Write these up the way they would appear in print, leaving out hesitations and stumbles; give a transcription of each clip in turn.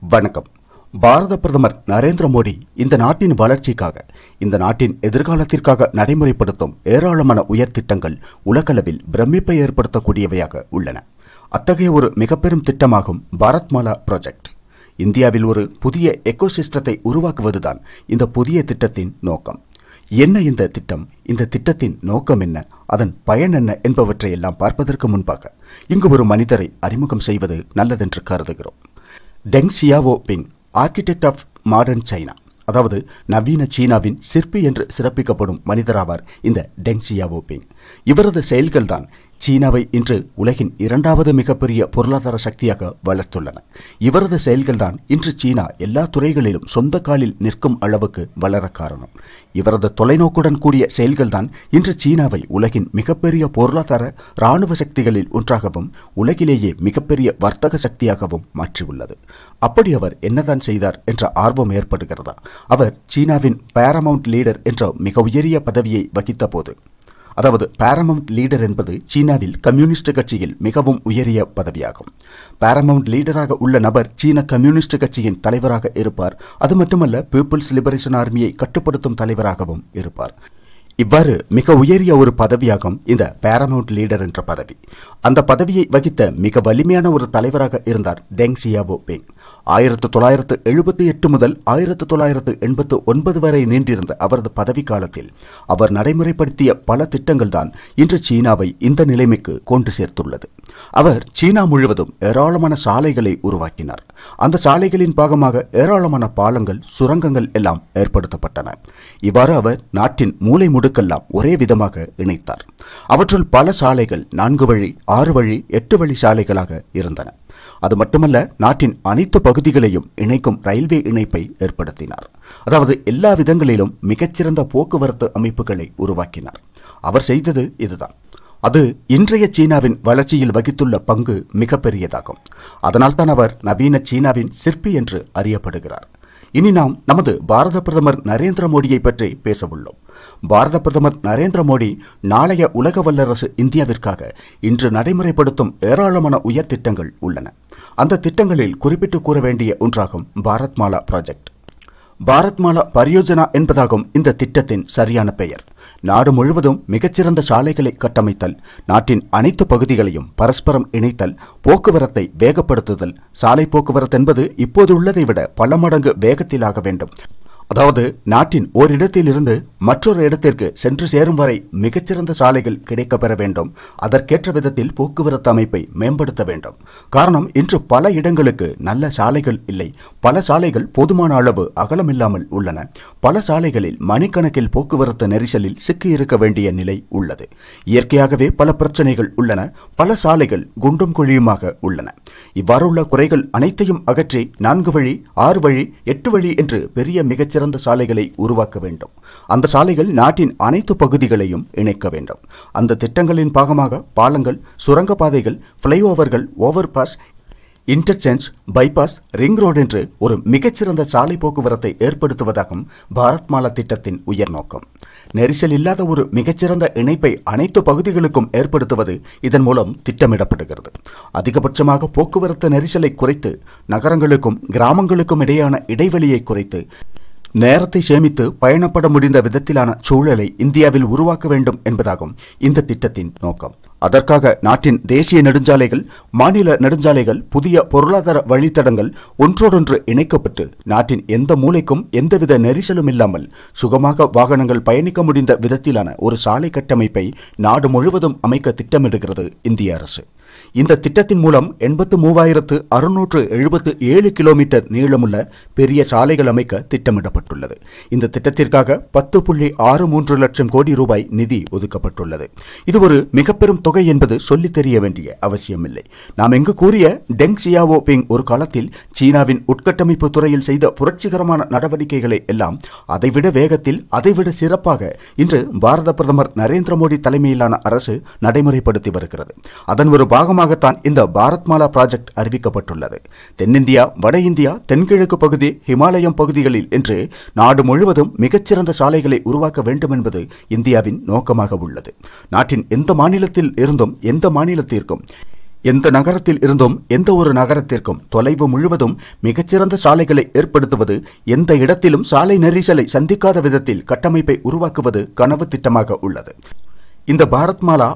வணக்கம். பாரத பிரதமர் நரேந்திர மோடி இந்த நாட்டின் வளர்ச்சிக்காக, இந்த நாட்டின் எதிர்காலத்திற்காக நடைமுறைப்படுத்தும் ஏராளமான உயர் திட்டங்கள் உலகளவில் பிரமிப்பை ஏற்படுத்தக்கூடியவையாக உள்ளன. அத்தகைய ஒரு மிக பெரும் திட்டமாகும் பாரத் மாலா ப்ராஜெக்ட். இந்தியாவில் ஒரு புதிய எக்கோசிஸ்டத்தை உருவாக்குவதுதான் இந்த புதிய திட்டத்தின் நோக்கம். என்ன இந்த திட்டம், இந்த திட்டத்தின் நோக்கம் என்ன, அதன் பயன் என்ன என்பவற்றையெல்லாம் பார்ப்பதற்கு முன்பாக இங்கு ஒரு மனிதரை அறிமுகம் செய்வது நல்லதென்று கருதுகிறோம். Deng Xiaoping, architect of modern China, அதாவது நவீன சீனாவின் சிற்பி என்று சிறப்பிக்கப்படும் மனிதராவார் இந்த டெங் சியாவோபிங். இவரது செயல்கள்தான் சீனாவை இன்று உலகின் இரண்டாவது மிகப்பெரிய பொருளாதார சக்தியாக வளர்த்துள்ளன. இவரது செயல்கள்தான் இன்று சீனா எல்லா துறைகளிலும் சொந்த காலில் நிற்கும் அளவுக்கு வளர காரணம். இவரது தொலைநோக்குடன் கூடிய செயல்கள்தான் இன்று சீனாவை உலகின் மிகப்பெரிய பொருளாதார இராணுவ சக்திகளில் ஒன்றாகவும் உலகிலேயே மிகப்பெரிய வர்த்தக சக்தியாகவும் மாற்றியுள்ளது. அப்படி அவர் என்னதான் செய்தார் என்ற ஆர்வம் ஏற்படுகிறதா? அவர் சீனாவின் பேரமவுண்ட் லீடர் என்ற மிக உயரிய பதவியை வகித்த போது, அதாவது பேரமவுண்ட் லீடர் என்பது சீனாவில் கம்யூனிஸ்ட் கட்சியில் மிகவும் உயரிய பதவியாகும். பேரமவுண்ட் லீடராக உள்ள நபர் சீன கம்யூனிஸ்ட் கட்சியின் தலைவராக இருப்பார். அது மட்டுமல்ல, பீப்புள்ஸ் லிபரேஷன் ஆர்மியை கட்டுப்படுத்தும் தலைவராகவும் இருப்பார். இவ்வாறு மிக உயரிய ஒரு பதவியாகும் இந்த பேரமவுண்ட் லீடர் என்ற பதவி. அந்த பதவியை வகித்த மிக வலிமையான ஒரு தலைவராக இருந்தார் டெங் சியாவோபிங். 1978 முதல் 1989 வரை நீண்டிருந்த அவரது பதவி காலத்தில் அவர் நடைமுறைப்படுத்திய பல திட்டங்கள் தான் இன்று சீனாவை இந்த நிலைமைக்கு கொண்டு சேர்த்துள்ளது. அவர் சீனா முழுவதும் ஏராளமான சாலைகளை உருவாக்கினார். அந்த சாலைகளின் பாகமாக ஏராளமான பாலங்கள், சுரங்கங்கள் எல்லாம் ஏற்படுத்தப்பட்டன. இவ்வாறு அவர் நாட்டின் மூலை முடுக்கெல்லாம் ஒரே விதமாக இணைத்தார். அவற்றுள் பல சாலைகள் 4 வழி, 6 வழி, 8 வழி சாலைகளாக இருந்தன. அது மட்டுமல்ல, நாட்டின் அனைத்து பகுதிகளையும் இணைக்கும் ரயில்வே இணைப்பை ஏற்படுத்தினார். அதாவது எல்லா விதங்களிலும் மிகச்சிறந்த போக்குவரத்து அமைப்புகளை உருவாக்கினார். அவர் செய்தது இதுதான். அது இன்றைய சீனாவின் வளர்ச்சியில் வகித்துள்ள பங்கு மிகப்பெரியதாகும். அதனால்தான் அவர் நவீன சீனாவின் சிற்பி என்று அறியப்படுகிறார். இனி நாம் நமது பாரத பிரதமர் நரேந்திர மோடியை பற்றி பேச உள்ளோம். பாரத பிரதமர் நரேந்திர மோடி நாளைய உலக வல்லரசு இந்தியாவிற்காக இன்று நடைமுறைப்படுத்தும் ஏராளமான உயர் திட்டங்கள் உள்ளன. அந்த திட்டங்களில் குறிப்பிட்டு கூற வேண்டிய ஒன்றாகும் பாரத் மாலா ப்ராஜெக்ட். பாரத் மாலா பரியோஜனா என்பதாகும் இந்த திட்டத்தின் சரியான பெயர். நாடு முழுவதும் மிகச்சிறந்த சாலைகளை கட்டமைத்தல், நாட்டின் அனைத்து பகுதிகளையும் பரஸ்பரம் இணைத்தல், போக்குவரத்தை வேகப்படுத்துதல். சாலை போக்குவரத்து என்பது இப்போது உள்ளதை விட பல மடங்கு வேகத்திலாக வேண்டும். அதாவது நாட்டின் ஓரிடத்திலிருந்து மற்றொரு இடத்திற்கு சென்று சேரும் வரை மிகச்சிறந்த சாலைகள் கிடைக்கப்பெற வேண்டும். அதற்கேற்ற விதத்தில் போக்குவரத்து அமைப்பை மேம்படுத்த வேண்டும். காரணம், இன்று பல இடங்களுக்கு நல்ல சாலைகள் இல்லை. பல சாலைகள் போதுமான அளவு அகலமில்லாமல் உள்ளன. பல சாலைகளில் மணிக்கணக்கில் போக்குவரத்து நெரிசலில் சிக்கியிருக்க வேண்டிய நிலை உள்ளது. இயற்கையாகவே பல பிரச்சனைகள் உள்ளன. பல சாலைகள் குண்டும் குழியுமாக உள்ளன. இவ்வாறுள்ள குறைகள் அனைத்தையும் அகற்றி 4 வழி, 6 வழி, 8 வழி என்று பெரிய மிகச்சிறந்த சாலைகளை உருவாக்க வேண்டும். அந்த சாலைகள் நாட்டின் அனைத்து பகுதிகளையும் இணைக்க வேண்டும். அந்த திட்டங்களின் பாகமாக பாலங்கள், சுரங்கப்பாதைகள், ஃப்ளைஓவர்கள், overpass, interchange, bypass, ring road என்று ஒரு மிகச்சிறந்த சாலை போக்குவரத்தை ஏற்படுத்துவதாகும் பாரத் மாலா திட்டத்தின் உயர் நோக்கம். நெரிசல் இல்லாத ஒரு மிகச்சிறந்த இணைப்பை அனைத்து பகுதிகளுக்கும் ஏற்படுத்துவது இதன் மூலம் திட்டமிடப்படுகிறது. அதிகபட்சமாக போக்குவரத்து நெரிசலை குறைத்து, நகரங்களுக்கும் கிராமங்களுக்கும் இடையான இடைவெளியை குறைத்து, நேரத்தை சேமித்து பயணப்பட முடிந்த விதத்திலான சூழலை இந்தியாவில் உருவாக்க வேண்டும் என்பதாகும் இந்த திட்டத்தின் நோக்கம். அதற்காக நாட்டின் தேசிய நெடுஞ்சாலைகள், மாநில நெடுஞ்சாலைகள், புதிய பொருளாதார வழித்தடங்கள் ஒன்றோடொன்று இணைக்கப்பட்டு நாட்டின் எந்த மூலைக்கும் எந்தவித நெரிசலும் இல்லாமல் சுகமாக வாகனங்கள் பயணிக்க முடிந்த விதத்திலான ஒரு சாலை கட்டமைப்பை நாடு முழுவதும் அமைக்க திட்டமிடுகிறது இந்திய அரசு. இந்த திட்டத்தின் மூலம் 83,677 கிலோமீட்டர் நீளமுள்ள பெரிய சாலைகள் அமைக்க திட்டமிடப்பட்டுள்ளது. இந்த திட்டத்திற்காக 10.63 லட்சம் கோடி ரூபாய் நிதி ஒதுக்கப்பட்டுள்ளது. இது ஒரு மிக பெரும் தொகை என்பது சொல்லி தெரிய வேண்டிய அவசியமில்லை. நாம் இங்கு கூறிய டெங் சியாவோபிங் ஒரு காலத்தில் சீனாவின் உட்கட்டமைப்பு துறையில் செய்த புரட்சிகரமான நடவடிக்கைகளை எல்லாம் அதைவிட வேகத்தில், அதைவிட சிறப்பாக இன்று பாரத பிரதமர் நரேந்திர மோடி தலைமையிலான அரசு நடைமுறைப்படுத்தி வருகிறது. அதன் ஒரு பாகமாகத்தான் இந்த பாரத் மாலா ப்ராஜெக்ட் அறிவிக்கப்பட்டுள்ளது. தென்னிந்தியா, வட இந்தியா, தென்கிழக்கு பகுதி, ஹிமாலயம் பகுதிகளில் என்று நாடு முழுவதும் மிகச்சிறந்த சாலைகளை உருவாக்க வேண்டும் என்பது இந்தியாவின் நோக்கமாக உள்ளது. நாட்டின் எந்த மாநிலத்தில் இருந்தும் எந்த மாநிலத்திற்கும் எந்த நகரத்தில் இருந்தும் எந்த ஒரு நகரத்திற்கும் தொலைவு முழுவதும் மிகச்சிறந்த சாலைகளை ஏற்படுத்துவது, எந்த இடத்திலும் சாலை நெரிசலை சந்திக்காத விதத்தில் கட்டமைப்பை உருவாக்குவது கனவு திட்டமாக உள்ளது. இந்த பாரத் மாலா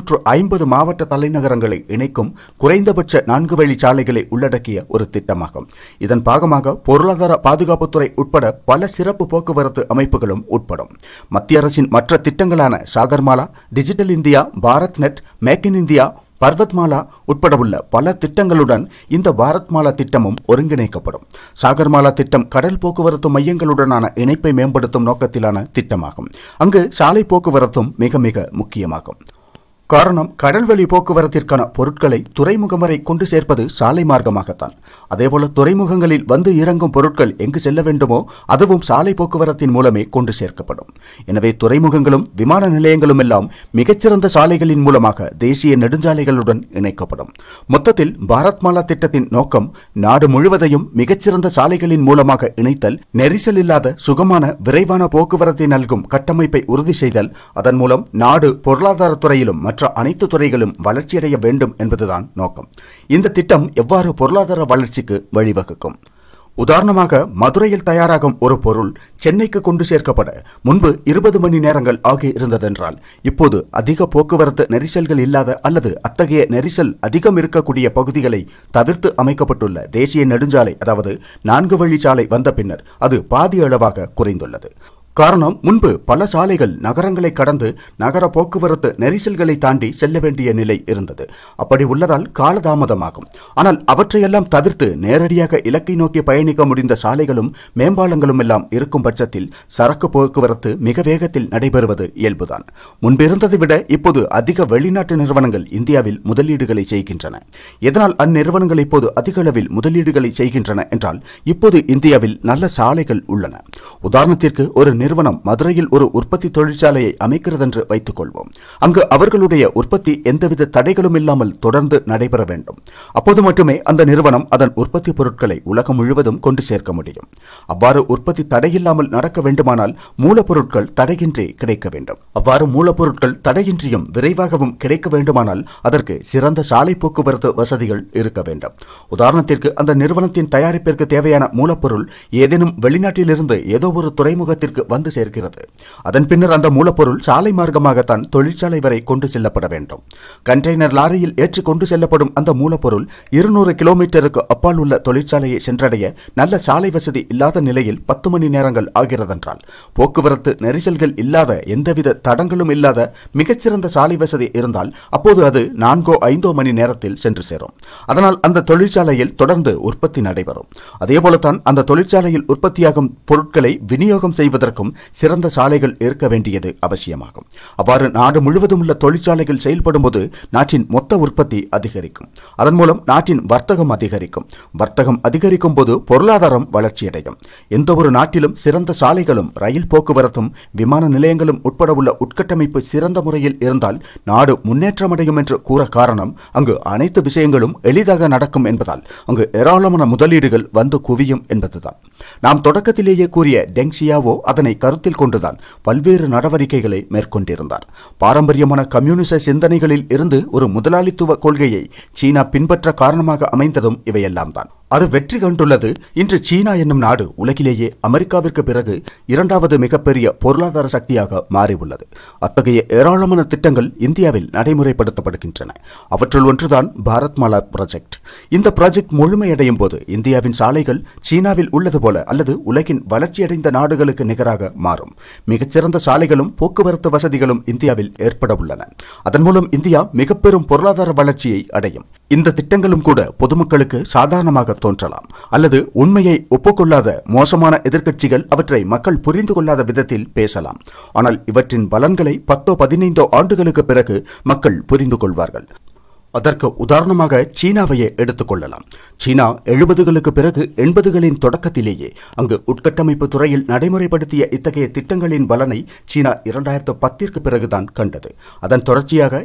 550 மாவட்ட தலைநகரங்களை இணைக்கும் குறைந்தபட்ச 4 வழி சாலைகளை உள்ளடக்கிய ஒரு திட்டமாகும். இதன் பாகமாக பொருளாதார பாதுகாப்புத்துறை உட்பட பல சிறப்பு போக்குவரத்து அமைப்புகளும் உட்படும். மத்திய அரசின் மற்ற திட்டங்களான Sagarmala, digital India, Bharat net, make in India, Parvat Mala உட்பட உள்ள பல திட்டங்களுடன் இந்த பாரத் மாலா திட்டமும் ஒருங்கிணைக்கப்படும். சாகர்மாலா திட்டம் கடல் போக்குவரத்து மையங்களுடனான இணைப்பை மேம்படுத்தும் நோக்கத்திலான திட்டமாகும். அங்கு சாலை போக்குவரத்தும் மிக மிக முக்கியமாகும். காரணம், கடல்வழி போக்குவரத்திற்கான பொருட்களை துறைமுகம் வரை கொண்டு சேர்ப்பது சாலை மார்க்கமாகத்தான். அதேபோல துறைமுகங்களில் வந்து இறங்கும் பொருட்கள் எங்கு செல்ல வேண்டுமோ அதுவும் சாலை போக்குவரத்தின் மூலமே கொண்டு சேர்க்கப்படும். எனவே துறைமுகங்களும் விமான நிலையங்களும் எல்லாம் மிகச்சிறந்த சாலைகளின் மூலமாக தேசிய நெடுஞ்சாலைகளுடன் இணைக்கப்படும். மொத்தத்தில் பாரத் மாலா திட்டத்தின் நோக்கம் நாடு முழுவதையும் மிகச்சிறந்த சாலைகளின் மூலமாக இணைத்தல், நெரிசல் இல்லாத சுகமான விரைவான போக்குவரத்தை நல்கும் கட்டமைப்பை உறுதி செய்தல், அதன் மூலம் நாடு பொருளாதார துறையிலும் மற்ற அனைத்து துறைகளும் வளர்ச்சியடைய வேண்டும் என்பதுதான் நோக்கம். இந்த திட்டம் எவ்வாறு பொருளாதார வளர்ச்சிக்கு வழிவகுக்கும்? உதாரணமாக, மதுரையில் தயாராகும் ஒரு பொருள் சென்னைக்கு கொண்டு சேர்க்கப்பட முன்பு 20 மணி நேரங்கள் ஆகி இருந்ததென்றால் இப்போது அதிக போக்குவரத்து நெரிசல்கள் இல்லாத அல்லது அத்தகைய நெரிசல் அதிகம் இருக்கக்கூடிய பகுதிகளை தவிர்த்து அமைக்கப்பட்டுள்ள தேசிய நெடுஞ்சாலை, அதாவது 4 வழி சாலை வந்த பின்னர் அது பாதி அளவாக குறைந்துள்ளது. காரணம், முன்பு பல சாலைகள் நகரங்களை கடந்து நகர போக்குவரத்து நெரிசல்களை தாண்டி செல்ல வேண்டிய நிலை இருந்தது. அப்படி உள்ளதால் காலதாமதமாகும். ஆனால் அவற்றையெல்லாம் தவிர்த்து நேரடியாக இலக்கை நோக்கி பயணிக்க முடிந்த சாலைகளும் மேம்பாலங்களும் எல்லாம் இருக்கும் பட்சத்தில் சரக்கு போக்குவரத்து மிக வேகத்தில் நடைபெறுவது இயல்புதான். முன்பிருந்ததை விட இப்போது அதிக வெளிநாட்டு நிறுவனங்கள் இந்தியாவில் முதலீடுகளை செய்கின்றன. எதனால் அந்நிறுவனங்கள் இப்போது அதிக அளவில் முதலீடுகளை செய்கின்றன என்றால், இப்போது இந்தியாவில் நல்ல சாலைகள் உள்ளன. உதாரணத்திற்கு, ஒரு நிறுவனம் மதுரையில் ஒரு உற்பத்தி தொழிற்சாலையை அமைக்கிறது என்று வைத்துக் கொள்வோம். அங்கு அவர்களுடைய உற்பத்தி எந்தவித தடைகளும் இல்லாமல் தொடர்ந்து நடைபெற வேண்டும். அப்போது மட்டுமே அந்த நிறுவனம் அதன் உற்பத்தி பொருட்களை உலகம் முழுவதும் கொண்டு சேர்க்க முடியும். அவ்வாறு உற்பத்தி தடையில்லாமல் நடக்க வேண்டுமானால் மூலப்பொருட்கள் தடையின்றி கிடைக்க வேண்டும். அவ்வாறு மூலப்பொருட்கள் தடையின்றியும் விரைவாகவும் கிடைக்க வேண்டுமானால் அதற்கு சிறந்த சாலை போக்குவரத்து வசதிகள் இருக்க வேண்டும். உதாரணத்திற்கு, அந்த நிறுவனத்தின் தயாரிப்பிற்கு தேவையான மூலப்பொருள் ஏதேனும் வெளிநாட்டிலிருந்து ஏதோ ஒரு துறைமுகத்திற்கு வந்து சேர்க்கிறது. அதன் பின்னர் அந்த மூலப்பொருள் சாலை மார்க்கமாகத்தான் தொழிற்சாலை வரை கொண்டு செல்லப்பட வேண்டும். கண்டெய்னர் லாரியில் ஏற்றி கொண்டு செல்லப்படும் அந்த மூலப்பொருள் 200 கிலோமீட்டருக்கு அப்பால் உள்ள தொழிற்சாலையை சென்றடைய நல்ல சாலை வசதி இல்லாத நிலையில் 10 மணி நேரங்கள் ஆகிறதென்றால், போக்குவரத்து நெரிசல்கள் இல்லாத எந்தவித தடங்களும் இல்லாத மிகச்சிறந்த சாலை வசதி இருந்தால் அப்போது அது 4-5 மணி நேரத்தில் சென்று சேரும். அதனால் அந்த தொழிற்சாலையில் தொடர்ந்து உற்பத்தி நடைபெறும். அதேபோலத்தான் அந்த தொழிற்சாலையில் உற்பத்தியாகும் பொருட்களை விநியோகம் செய்வதற்கும் சிறந்த சாலைகள் இருக்க வேண்டியது அவசியமாகும். அவ்வாறு நாடு முழுவதும் உள்ள தொழிற்சாலைகள் செயல்படும் போது நாட்டின் மொத்த உற்பத்தி அதிகரிக்கும். அதன் மூலம் நாட்டின் வர்த்தகம் அதிகரிக்கும். வர்த்தகம் அதிகரிக்கும் போது பொருளாதாரம் வளர்ச்சியடையும். எந்த ஒரு நாட்டிலும் சிறந்த சாலைகளும் ரயில் போக்குவரத்தும் விமான நிலையங்களும் உட்பட உள்ள உட்கட்டமைப்பு சிறந்த முறையில் இருந்தால் நாடு முன்னேற்றமடையும் என்று கூற காரணம், அங்கு அனைத்து விஷயங்களும் எளிதாக நடக்கும் என்பதால் அங்கு ஏராளமான முதலீடுகள் வந்து குவியும் என்பதுதான். நாம் தொடக்கத்திலேயே கூறிய டெங் சியாவோ அதனை கருத்தில் கொண்டுதான் பல்வேறு நடவடிக்கைகளை மேற்கொண்டிருந்தார். பாரம்பரியமான கம்யூனிச சிந்தனைகளில் இருந்து ஒரு முதலாளித்துவ கொள்கையை சீனா பின்பற்ற காரணமாக அமைந்ததும் இவையெல்லாம் தான். அது வெற்றி கண்டுள்ளது. இன்று சீனா என்னும் நாடு உலகிலேயே அமெரிக்காவிற்கு பிறகு 2வது மிகப்பெரிய பொருளாதார சக்தியாக மாறியுள்ளது. அத்தகைய ஏராளமான திட்டங்கள் இந்தியாவில் நடைமுறைப்படுத்தப்படுகின்றன. அவற்றுள் ஒன்றுதான் பாரத் மாலா ப்ராஜெக்ட். இந்த ப்ராஜெக்ட் முழுமையடையும் போது இந்தியாவின் சாலைகள் சீனாவில் உள்ளது போல அல்லது உலகின் வளர்ச்சியடைந்த நாடுகளுக்கு நிகராக மாறும். மிகச்சிறந்த சாலைகளும் போக்குவரத்து வசதிகளும் இந்தியாவில் ஏற்பட உள்ளன. அதன் மூலம் இந்தியா மிக பெரும் பொருளாதார வளர்ச்சியை அடையும். இந்த திட்டங்களும் கூட பொதுமக்களுக்கு சாதாரணமாக தோன்றலாம், அல்லது உண்மையை ஒப்புக்கொள்ளாத மோசமான எதிர்க்கட்சிகள் அவற்றை மக்கள் புரிந்து கொள்ளாத விதத்தில் பேசலாம். ஆனால் இவற்றின் பலன்களை 10-15 ஆண்டுகளுக்கு பிறகு மக்கள் புரிந்து கொள்வார்கள். அதற்கு உதாரணமாக சீனாவையே எடுத்துக்கொள்ளலாம். சீனா 70களுக்கு பிறகு 80களின் தொடக்கத்திலேயே அங்கு உட்கட்டமைப்பு துறையில் நடைமுறைப்படுத்திய இத்தகைய திட்டங்களின் பலனை சீனா 2010ற்கு பிறகுதான் கண்டது. அதன் தொடர்ச்சியாக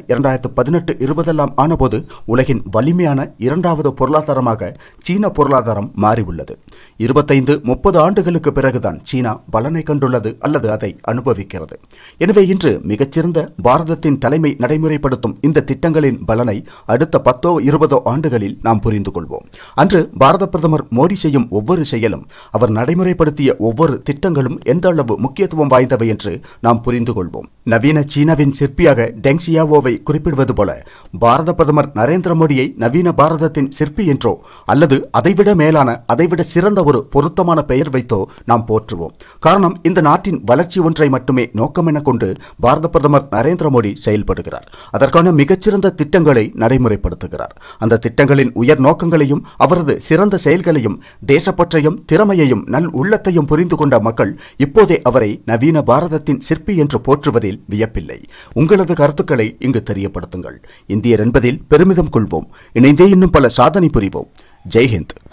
2018-20 ஆனபோது உலகின் வலிமையான 2வது பொருளாதாரமாக சீன பொருளாதாரம் மாறியுள்ளது. 25-30 ஆண்டுகளுக்கு பிறகுதான் சீனா பலனை கண்டுள்ளது அல்லது அதை அனுபவிக்கிறது. எனவே இன்று மிகச்சிறந்த பாரதத்தின் தலைமை நடைமுறைப்படுத்தும் இந்த திட்டங்களின் பலனை அடுத்த 10-20 ஆண்டுகளில் நாம் புரிந்து கொள்வோம். அன்று பாரத பிரதமர் மோடி செய்யும் ஒவ்வொரு செயலும், அவர் நடைமுறைப்படுத்திய ஒவ்வொரு திட்டங்களும் எந்த அளவு முக்கியத்துவம் வாய்ந்தவை என்று நாம் புரிந்து கொள்வோம். நவீன சீனாவின் சிற்பியாக டெங் சியாவோவை குறிப்பிடுவது போல, பாரத பிரதமர் நரேந்திர மோடியை நவீன பாரதத்தின் சிற்பி என்றோ அல்லது அதைவிட மேலான, அதைவிட சிறந்த ஒரு பொருத்தமான பெயர் வைத்தோ நாம் போற்றுவோம். காரணம், இந்த நாட்டின் வளர்ச்சி ஒன்றை மட்டுமே நோக்கம் என கொண்டு பாரத பிரதமர் நரேந்திர மோடி செயல்படுகிறார். அதற்கான மிகச்சிறந்த திட்டங்களை நடைமுறைப்படுத்துகிறார். அந்த திட்டங்களின் உயர் நோக்கங்களையும் அவரது சிறந்த செயல்களையும், தேசப்பற்றையும் திறமையையும் நல் உள்ளத்தையும் புரிந்து கொண்ட மக்கள் இப்போதே அவரை நவீன பாரதத்தின் சிற்பி என்று போற்றுவதில் வியப்பில்லை. உங்களது கருத்துக்களை இங்கு தெரியப்படுத்துங்கள். இந்தியர் என்பதில் பெருமிதம் கொள்வோம். இணைந்தே இன்னும் பல சாதனை புரிவோம். ஜெய் ஹிந்த்.